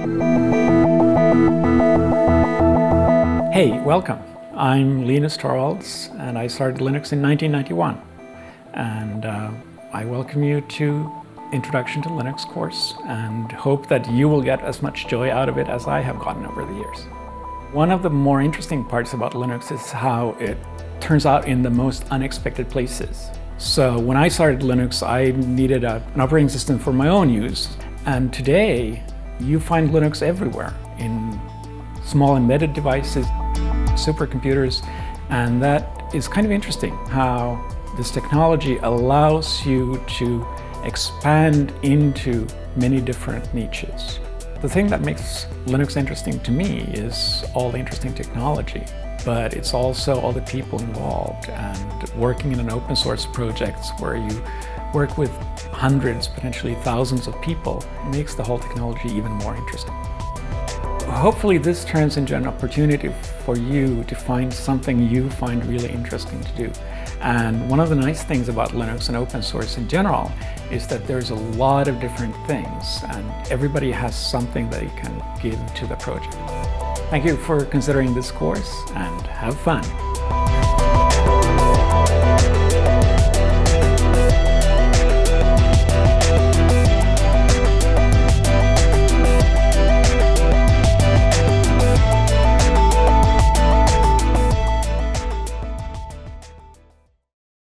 Hey, welcome. I'm Linus Torvalds, and I started Linux in 1991. And I welcome you to Introduction to Linux course, and hope that you will get as much joy out of it as I have gotten over the years. One of the more interesting parts about Linux is how it turns out in the most unexpected places. So when I started Linux, I needed an operating system for my own use. And today, you find Linux everywhere, in small embedded devices, supercomputers, and that is kind of interesting how this technology allows you to expand into many different niches. The thing that makes Linux interesting to me is all the interesting technology, but it's also all the people involved, and working in an open source project where you work with hundreds, potentially thousands of people makes the whole technology even more interesting. Hopefully this turns into an opportunity for you to find something you find really interesting to do. And one of the nice things about Linux and open source in general is that there's a lot of different things, and everybody has something that you can give to the project. Thank you for considering this course, and have fun.